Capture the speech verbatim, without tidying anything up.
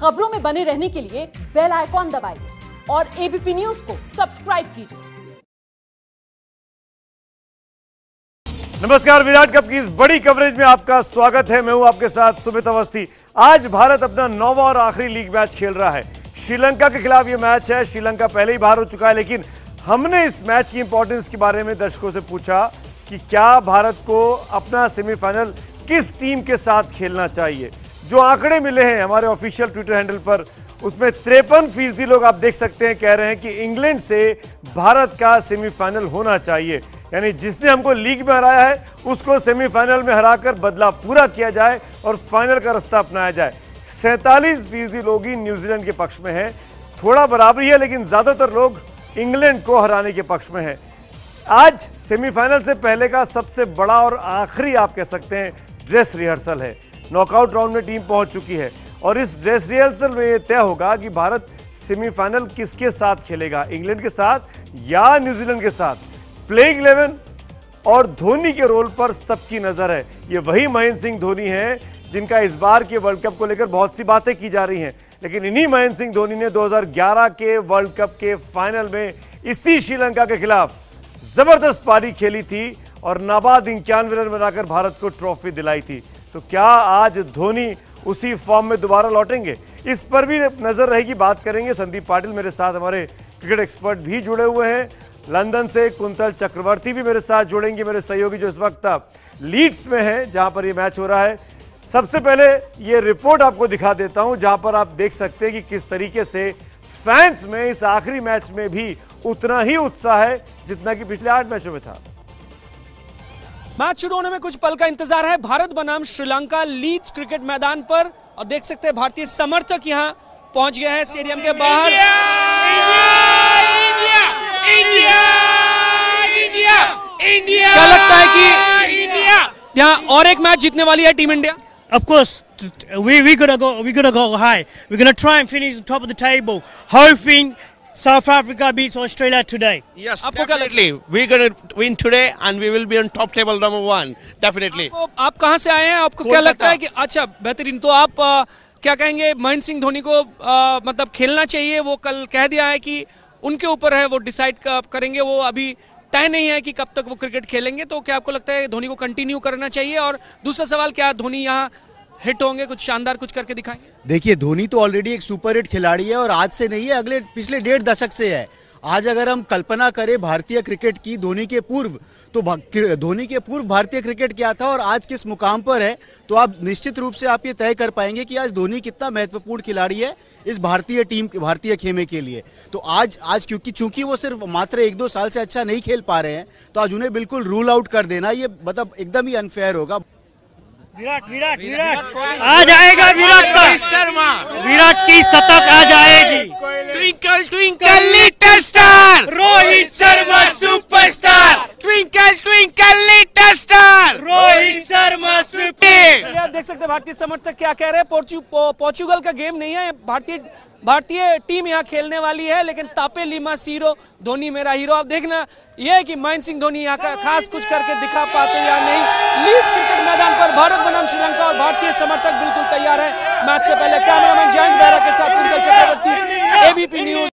खबरों में बने रहने के लिए बेल आइकॉन दबाइए और एबीपी न्यूज को सब्सक्राइब कीजिए। नमस्कार, विराट कप की इस बड़ी कवरेज में आपका स्वागत है। मैं हूं आपके साथ सुमित अवस्थी। आज भारत अपना नौवां और आखिरी लीग मैच खेल रहा है। श्रीलंका के खिलाफ यह मैच है। श्रीलंका पहले ही बाहर हो चुका है, लेकिन हमने इस मैच की इंपॉर्टेंस के बारे में दर्शकों से पूछा कि क्या भारत को अपना सेमीफाइनल किस टीम के साथ खेलना चाहिए। जो आंकड़े मिले हैं हमारे ऑफिशियल ट्विटर हैंडल पर, उसमें तिरपन फीसदी लोग आप देख सकते हैं कह रहे हैं कि इंग्लैंड से भारत का सेमीफाइनल होना चाहिए। यानी जिसने हमको लीग में हराया है उसको सेमीफाइनल में हराकर बदला पूरा किया जाए और फाइनल का रास्ता अपनाया जाए। सैंतालीस फीसदी लोग ही न्यूजीलैंड के पक्ष में हैं। थोड़ा बराबरी है, लेकिन ज्यादातर लोग इंग्लैंड को हराने के पक्ष में हैं। आज सेमीफाइनल से पहले का सबसे बड़ा और आखिरी आप कह सकते हैं ड्रेस रिहर्सल है। नॉकआउट राउंड में टीम पहुंच चुकी है और इस ड्रेस रिहर्सल में यह तय होगा कि भारत सेमीफाइनल किसके साथ खेलेगा, इंग्लैंड के साथ या न्यूजीलैंड के साथ। प्लेइंग इलेवन और धोनी के रोल पर सबकी नजर है। ये वही महेंद्र सिंह धोनी है जिनका इस बार के वर्ल्ड कप को लेकर बहुत सी बातें की जा रही हैं, लेकिन इन्हीं महेंद्र सिंह धोनी ने दो हज़ार ग्यारह के वर्ल्ड कप के फाइनल में इसी श्रीलंका के खिलाफ जबरदस्त पारी खेली थी और नाबाद इक्यानवे रन बनाकर भारत को ट्रॉफी दिलाई थी। तो क्या आज धोनी उसी फॉर्म में दोबारा लौटेंगे, इस पर भी नजर रहेगी। बात करेंगे। संदीप पाटिल मेरे साथ, हमारे क्रिकेट एक्सपर्ट भी जुड़े हुए हैं। लंदन से कुंतल चक्रवर्ती भी मेरे साथ जुड़ेंगे, मेरे सहयोगी जो इस वक्त लीड्स में है जहां पर यह मैच हो रहा है। सबसे पहले ये रिपोर्ट आपको दिखा देता हूं जहां पर आप देख सकते हैं कि किस तरीके से फैंस में इस आखिरी मैच में भी उतना ही उत्साह है जितना कि पिछले आठ मैचों में था। मैच शुरू होने में कुछ पल का इंतजार है। भारत बनाम श्रीलंका लीड्स क्रिकेट मैदान पर, और देख सकते हैं भारतीय समर्थक यहां पहुंच गए हैं स्टेडियम के बाहर। इंडिया, इंडिया, इंडिया, इंडिया, क्या लगता है कि इंडिया यहाँ और एक मैच जीतने वाली है team India? Of course, we we gonna go we gonna go high. We're gonna try and finish the top of the table, hoping South Africa beats Australia today. Yes, आपको क्या definitely. We're gonna win today and we will be on top table number one. Definitely. आपको, आप कहाँ से आए हैं? आपको क्या लगता है कि अच्छा बेहतरीन, तो आप आ, क्या कहेंगे? महेंद्र सिंह धोनी को आ, मतलब खेलना चाहिए, वो कल कह दिया है कि उनके ऊपर है, वो डिसाइड करेंगे, वो अभी तय नहीं है कि कब तक वो क्रिकेट खेलेंगे। तो क्या आपको लगता है धोनी को कंटिन्यू करना चाहिए? और दूसरा सवाल, क्या धोनी यहाँ हिट होंगे, कुछ शानदार कुछ करके दिखाएंगे? देखिए, धोनी तो ऑलरेडी एक सुपर हिट खिलाड़ी है और आज से नहीं है, अगले पिछले डेढ़ दशक से है। आज अगर हम कल्पना करें भारतीय क्रिकेट की धोनी के पूर्व, तो धोनी के पूर्व भारतीय क्रिकेट क्या था और आज किस मुकाम पर है, तो आप निश्चित रूप से आप ये तय कर पाएंगे कि आज धोनी कितना महत्वपूर्ण खिलाड़ी है इस भारतीय टीम, भारतीय खेमे के लिए। तो आज आज क्योंकि चूंकि वो सिर्फ मात्र एक दो साल से अच्छा नहीं खेल पा रहे हैं, तो आज उन्हें बिल्कुल रूल आउट कर देना ये मतलब एकदम ही अनफेयर होगा। विराट विराट विराट आ जाएगा, विराट का शर्मा, विराट की शतक आ जाएगी। Twinkle twinkle little star, Rohit Sharma superstar, twinkle twinkle little star, Rohit Sharma super. आप देख सकते हैं भारतीय समर्थक क्या कह रहे हैं। पोर्चु, पो, पोर्चुगल का गेम नहीं है, भारतीय भारतीय टीम यहाँ खेलने वाली है, लेकिन तापे लिमा सीरो, धोनी मेरा हीरो। अब देखना यह है कि महेंद्र सिंह धोनी यहाँ का खास कुछ करके दिखा पाते या नहीं। लीड्स क्रिकेट मैदान पर भारत बनाम श्रीलंका और भारतीय समर्थक बिल्कुल तैयार है। मैच से पहले कैमरामैन जयंत बेहरा के साथ कुंतल चक्रवर्ती, एबीपी न्यूज।